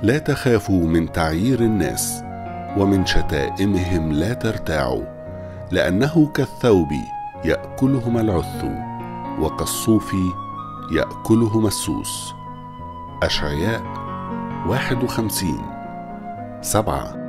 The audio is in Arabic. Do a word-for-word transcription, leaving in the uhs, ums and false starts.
لا تخافوا من تعيير الناس، ومن شتائمهم لا ترتاعوا، لأنه كالثوب يأكلهما العث، وكالصوف يأكلهما السوس. أشعياء واحد وخمسين سبعة.